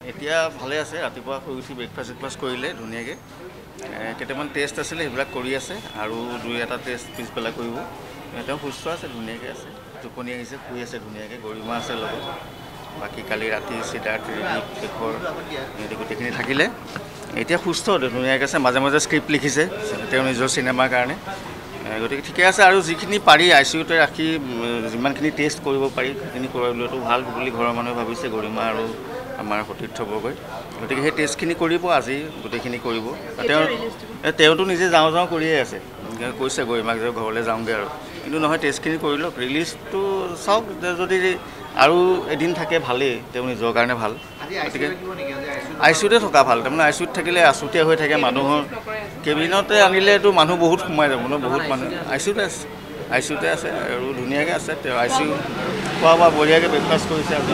এতিয়া ভালে আছে ৰাতিপুৱা শুই উঠি ব্ৰেকফাষ্ট কৰিলে ধুনীয়াকৈ কেইটামান টেষ্ট আছিলে সেইবিলাক কৰি আছে আৰু দুই এটা টেষ্ট পিছবেলা কৰিব তেওঁ সুস্থ আছে ধুনীয়াকৈ আছে টোপনি আহিছে শুই আছে ধুনীয়াকৈ গৰিমা আছে লগত বাকী কালি ৰাতি চিডাৰ শেষৰ গোটেইখিনি থাকিলে এতিয়া সুস্থ ধুনীয়াকৈ আছে মাজে মাজে স্ক্ৰিপ্ট লিখিছে তেওঁ নিজৰ চিনেমাৰ কাৰণে গতিকে ঠিকে আছে আৰু যিখিনি পাৰি আই চি ইউতে ৰাখি যিমানখিনি টেষ্ট কৰিব পাৰি সেইখিনি কৰিবলৈতো ভাল বুলি ঘৰৰ মানুহে ভাবিছে গৰিমা আৰু আমাৰ সতীৰ্থ বৰগৈ গতিকে সেই টেষ্টখিনি কৰিব আজি গোটেইখিনি কৰিব তেওঁতো নিজে যাওঁ কৰিয়ে আছে কৈছে গৰিমাক যে ঘৰলৈ যাওঁগৈ আৰু কিন্তু নহয় টেষ্টখিনি কৰি লওক ৰিলিজটো চাওক যদি আৰু এদিন থাকে ভালেই তেওঁ নিজৰ কাৰণে ভাল গতিকে আই চি ইউতে থকা ভাল তাৰমানে আই চি ইউত থাকিলে আছুতীয়া হৈ থাকে মানুহৰ কেবিনতে আনিলেতো মানুহ বহুত সোমাই যাব ন বহুত মানুহ আই চি ইউতে আছে আৰু ধুনীয়াকৈ আছে তেওঁ আই চি ইউ খোৱা বোৱা বঢ়িয়াকৈ ব্ৰেকফাষ্ট কৰিছে আজি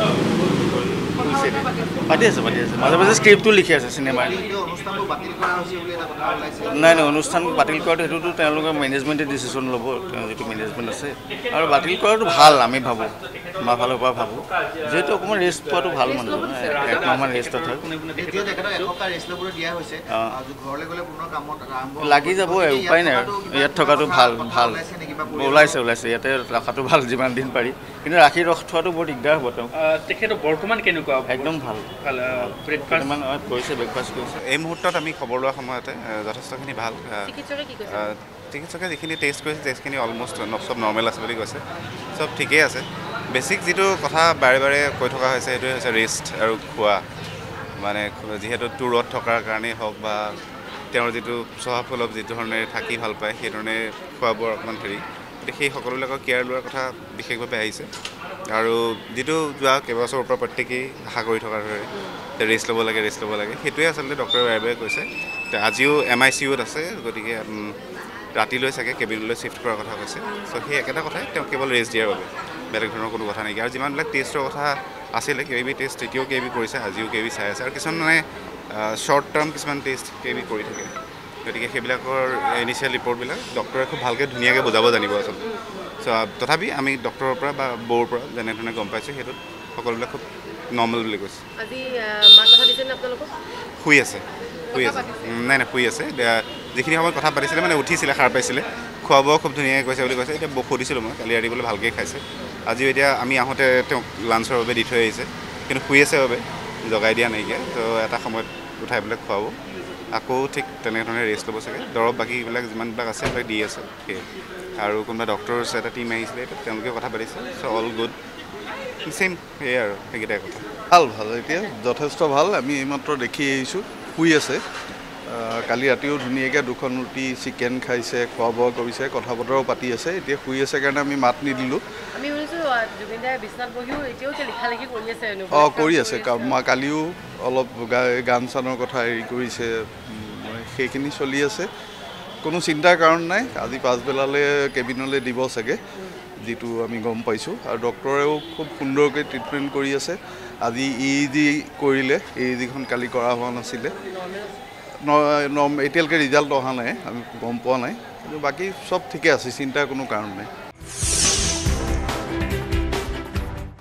পাতি আছে মাজে মাজে স্ক্ৰিপ্টটো লিখি আছে চিনেমাৰ নাই অনুষ্ঠান বাতিল কৰাটো সেইটোতো তেওঁলোকৰ মেনেজমেণ্টে ডিচিশ্যন ল'ব তেওঁ যিটো মেনেজমেণ্ট আছে আৰু বাতিল কৰাটো ভাল আমি ভাবোঁ আমাৰ ফালৰ পৰা ভাবোঁ যিহেতু অকণমান ৰেষ্ট পোৱাটো ভাল মানুহ একমাহমান ৰেষ্টত হয় লাগি যাব উপায় নাই আৰু ইয়াত থকাটো ভাল ওলাইছে ইয়াতে ৰখাটো ভাল যিমান দিন পাৰি কিন্তু ৰাখি থোৱাটো বৰ দিগদাৰ হ'ব তেওঁ তেখেতৰ বৰ্তমান কেনেকুৱা একদম ভাল কৰিছে ব্ৰেকফাষ্ট কৰিছে এই মুহূৰ্তত আমি খবৰ লোৱা সময়তে যথেষ্টখিনি ভাল চিকিৎসকে যিখিনি টেষ্ট কৰিছে টেষ্টখিনি অলমষ্ট চব নৰ্মেল আছে বুলি কৈছে চব ঠিকেই আছে বেছিক যিটো কথা বাৰে বাৰে কৈ থকা হৈছে সেইটোৱে হৈছে ৰেষ্ট আৰু খোৱা মানে যিহেতু টুৰত থকাৰ কাৰণেই হওক বা তেওঁৰ যিটো স্বভাৱ যিটো ধৰণে থাকি ভাল পায় সেইধৰণে খোৱা বোৱাৰ অকণমান গতিকে সেই সকলোবিলাকৰ কেয়াৰ লোৱাৰ কথা বিশেষভাৱে আহিছে আৰু যিটো যোৱা কেইবছৰৰ পৰা প্ৰত্যেকেই আশা কৰি থকাৰ দৰে ৰেষ্ট ল'ব লাগে সেইটোৱে আচলতে ডক্টৰে বাৰে বাৰে কৈছে আজিও MICUত আছে গতিকে ৰাতিলৈ চাগে কেবিনলৈ শ্বিফ্ট কৰাৰ কথা কৈছে চ' সেই একেটা কথাই তেওঁ কেৱল ৰেষ্ট দিয়াৰ বাবে বেলেগ ধৰণৰ কোনো কথা নাইকিয়া আৰু যিমানবিলাক টেষ্টৰ কথা আছিলে কেবি টেষ্ট তেতিয়াও কেবি কৰিছে আজিও কেবি চাই আছে আৰু কিছুমান মানে শ্বৰ্ট টাৰ্ম কিছুমান টেষ্ট কেবি কৰি থাকে গতিকে সেইবিলাকৰ ইনিচিয়েল ৰিপৰ্টবিলাক ডক্টৰে খুব ভালকৈ ধুনীয়াকৈ বুজাব জানিব আচলতে চ' তথাপি আমি ডক্টৰৰ পৰা বা বৌৰ পৰা যেনেধৰণে গম পাইছোঁ সেইটোত সকলোবিলাক খুব নৰ্মেল বুলি কৈছে শুই আছে নাই শুই আছে যিখিনি সময়ত কথা পাতিছিলে মানে উঠিছিলে সাৰ পাইছিলে খোৱা বোৱা খুব ধুনীয়াকৈ কৈছে বুলি কৈছে এতিয়া সুধিছিলোঁ মই কালি ৰাতিপুৱালৈ ভালকৈ খাইছে আজিও এতিয়া আমি আহোঁতে তেওঁক লাঞ্চৰ বাবে দি থৈ আহিছে কিন্তু শুই আছে বাবে জগাই দিয়া নাইকিয়া তো এটা সময়ত উঠাই পেলাই খুৱাব আকৌ ঠিক তেনেধৰণে ৰেষ্ট ল'ব চাগে দৰৱ বাকীবিলাক যিমানবিলাক আছে সেইবিলাক দি আছে সেয়ে আৰু কোনোবা ডক্টৰছ এটা টীম আহিছিলে তেওঁলোকে কথা পাতিছে চ' অল গুড ছেইম সেয়াই আৰু সেইকেইটাই কথা ভাল এতিয়া যথেষ্ট ভাল আমি এইমাত্ৰ দেখি আহিছোঁ শুই আছে কালি ৰাতিও ধুনীয়াকৈ 2খন ৰুটি চিকেন খাইছে খোৱা বোৱা কৰিছে কথা বতৰাও পাতি আছে এতিয়া শুই আছে কাৰণে আমি মাত নিদিলোঁ কৰি আছে কালিও অলপ গান চানৰ কথা হেৰি কৰিছে সেইখিনি চলি আছে কোনো চিন্তাৰ কাৰণ নাই আজি পাছবেলালৈ কেবিনলৈ দিব চাগে যিটো আমি গম পাইছোঁ আৰু ডক্টৰেও খুব সুন্দৰকৈ ট্ৰিটমেণ্ট কৰি আছে আজি EEG কৰিলে EEGখন কালি কৰা হোৱা নাছিলে এতিয়ালৈকে ৰিজাল্ট অহা নাই আমি গম পোৱা নাই কিন্তু বাকী চব ঠিকে আছে চিন্তাৰ কোনো কাৰণ নাই